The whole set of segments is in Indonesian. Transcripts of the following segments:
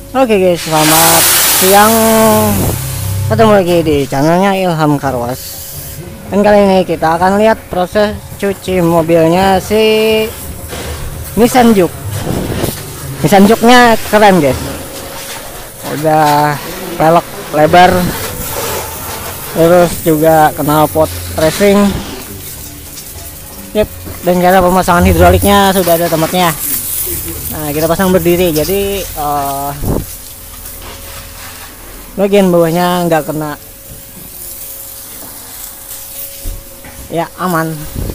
Oke guys, selamat siang. Ketemu lagi di channelnya Ilham Karwas. Dan kali ini kita akan lihat proses cuci mobilnya si Nissan Juke. Nissan Juke-nya keren guys. Udah velg lebar, terus juga knalpot racing. Yep, dan cara pemasangan hidroliknya sudah ada tempatnya. Nah, kita pasang berdiri, jadi bagian bawahnya nggak kena, ya aman.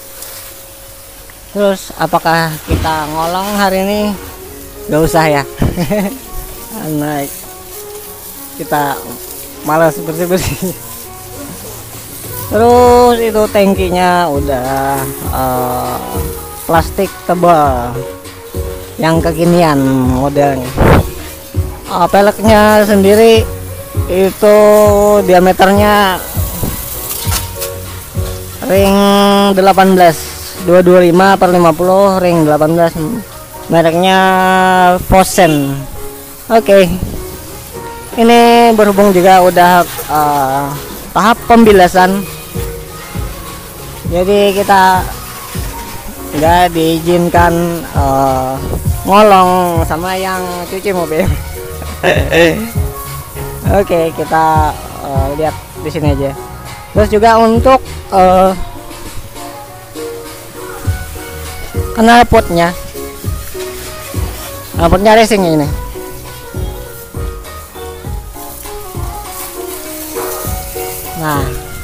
Terus apakah kita ngolong hari ini? Nggak usah ya. Karena kita malas bersih-bersih. Terus itu tangkinya udah plastik tebal yang kekinian modelnya. Peleknya sendiri itu diameternya ring 18 225 per 50 ring 18, mereknya Fosen. Oke. Ini berhubung juga udah tahap pembilasan, jadi kita nggak diizinkan ngolong sama yang cuci mobil. Oke, kita lihat di sini aja. Terus juga untuk knalpotnya racing ini. Nah,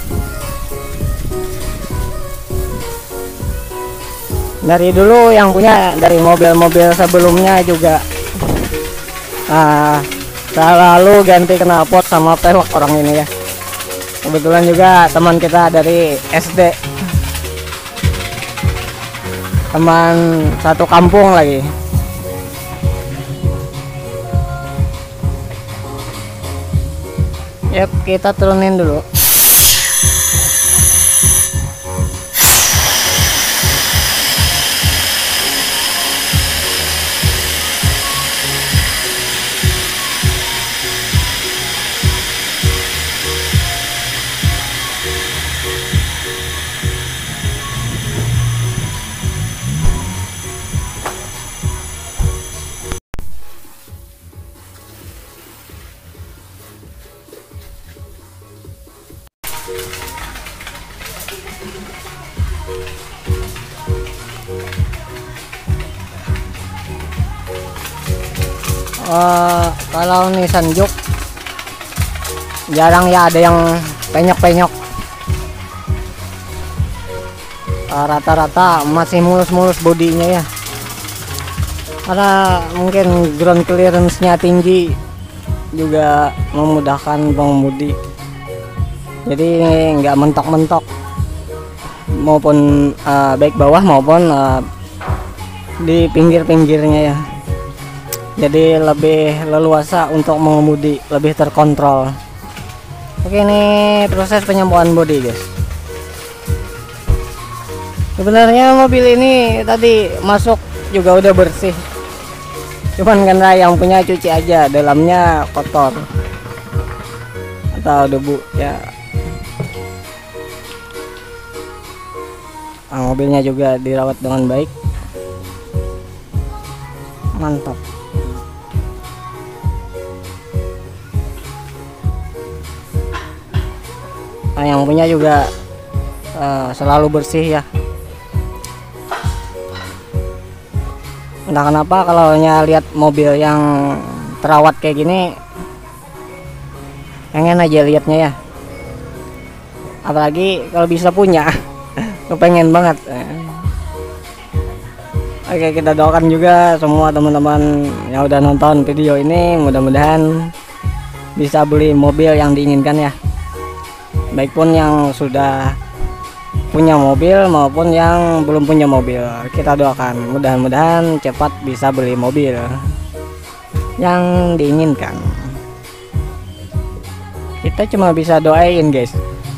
dari dulu yang punya dari mobil-mobil sebelumnya juga selalu ganti knalpot sama pelek orang ini ya. Kebetulan juga teman kita dari SD, teman satu kampung lagi. Yap, kita turunin dulu. Kalau Nissan Juke jarang ya ada yang penyok-penyok. Rata-rata masih mulus-mulus bodinya ya, karena mungkin ground clearance-nya tinggi juga memudahkan pengemudi, jadi nggak mentok-mentok maupun baik bawah maupun di pinggir-pinggirnya ya. Jadi lebih leluasa untuk mengemudi, lebih terkontrol. Oke, ini proses penyembuhan bodi guys. Sebenarnya mobil ini tadi masuk juga udah bersih, cuman karena yang punya cuci aja, dalamnya kotor atau debu ya. Mobilnya juga dirawat dengan baik, mantap. Yang punya juga selalu bersih ya. Entah kenapa kalau lihat mobil yang terawat kayak gini, pengen aja liatnya ya. Apalagi kalau bisa punya, kepengen banget. Oke, kita doakan juga semua teman-teman yang udah nonton video ini, mudah-mudahan bisa beli mobil yang diinginkan ya. Baik pun yang sudah punya mobil maupun yang belum punya mobil, kita doakan mudah-mudahan cepat bisa beli mobil yang diinginkan. Kita cuma bisa doain guys.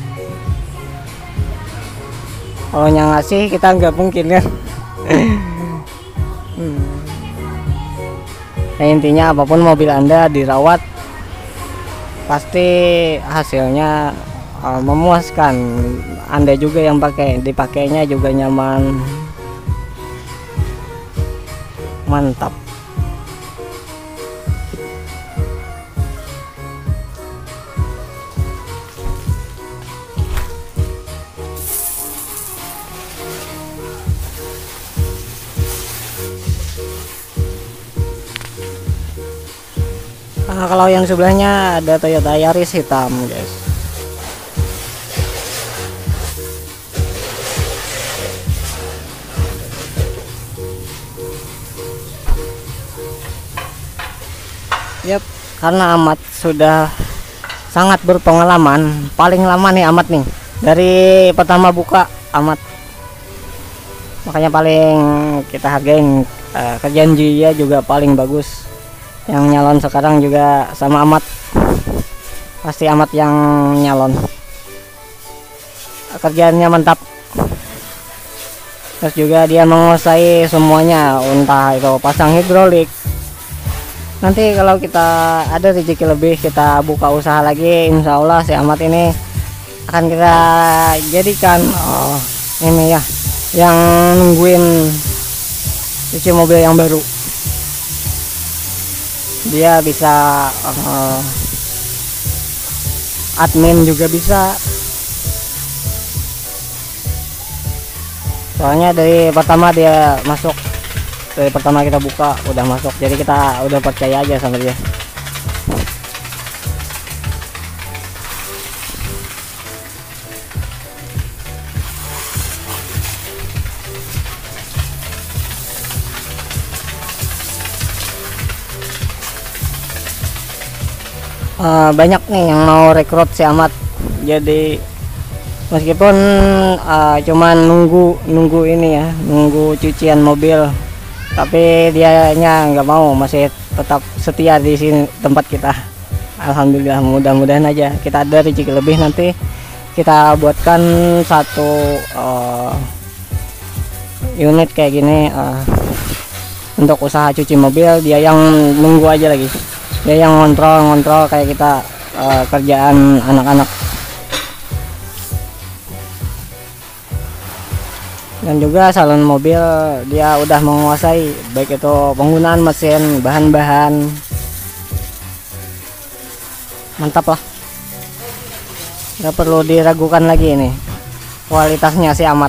Kalau yang ngasih kita nggak mungkin kan. Ya, intinya apapun mobil Anda dirawat pasti hasilnya memuaskan. Anda juga yang dipakainya juga nyaman, mantap. Kalau yang sebelahnya ada Toyota Yaris hitam, guys. Yap, karena Amat sudah sangat berpengalaman, paling lama nih Amat nih. Dari pertama buka Amat. Makanya paling kita hargain, kerjaan dia juga paling bagus. Yang nyalon sekarang juga sama Amat, pasti Amat yang nyalon, kerjaannya mantap. Terus juga dia menguasai semuanya, entah itu pasang hidrolik. Nanti kalau kita ada rezeki lebih, kita buka usaha lagi, insya Allah si Amat ini akan kita jadikan ini ya, yang nungguin cuci mobil yang baru. Dia bisa admin juga bisa, soalnya dari pertama dia masuk, dari pertama kita buka udah masuk, jadi kita udah percaya aja sama dia. Banyak nih yang mau rekrut si Amat, jadi meskipun cuman nunggu ini ya, nunggu cucian mobil, tapi dianya nggak mau, masih tetap setia di sini tempat kita. Alhamdulillah, mudah-mudahan aja kita ada rezeki lebih, nanti kita buatkan satu unit kayak gini untuk usaha cuci mobil. Dia yang nunggu aja lagi, dia yang ngontrol kayak kita kerjaan anak-anak. Dan juga salon mobil dia udah menguasai, baik itu penggunaan mesin, bahan-bahan, mantap lah, nggak perlu diragukan lagi ini kualitasnya si Amat.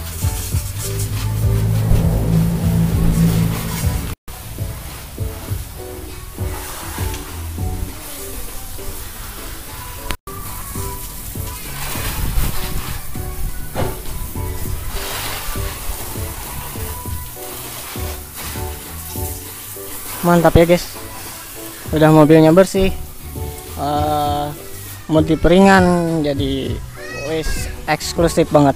Mantap ya guys, udah mobilnya bersih, modif ringan, jadi wis eksklusif banget.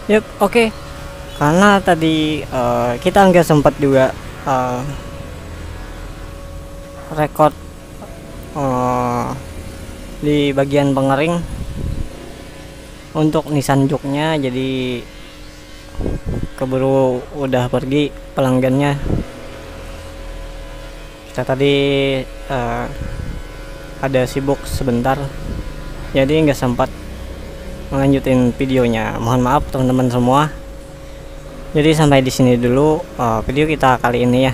Yuk, oke. Karena tadi kita nggak sempat juga record di bagian pengering untuk Nissan Juke-nya, jadi keburu udah pergi pelanggannya. Kita tadi ada sibuk sebentar, jadi nggak sempat melanjutin videonya. Mohon maaf teman-teman semua. Jadi sampai di sini dulu video kita kali ini ya.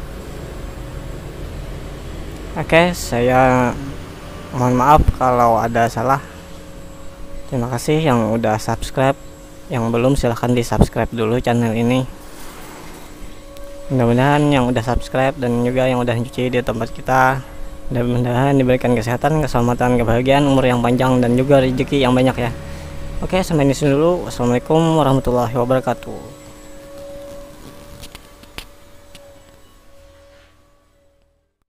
Oke, saya mohon maaf kalau ada salah. Terima kasih yang udah subscribe. Yang belum silahkan di subscribe dulu channel ini. Mudah-mudahan yang udah subscribe dan juga yang udah nyuci di tempat kita, mudah-mudahan diberikan kesehatan, keselamatan, kebahagiaan, umur yang panjang, dan juga rezeki yang banyak ya. Oke, sampai di sini dulu. Wassalamualaikum warahmatullahi wabarakatuh.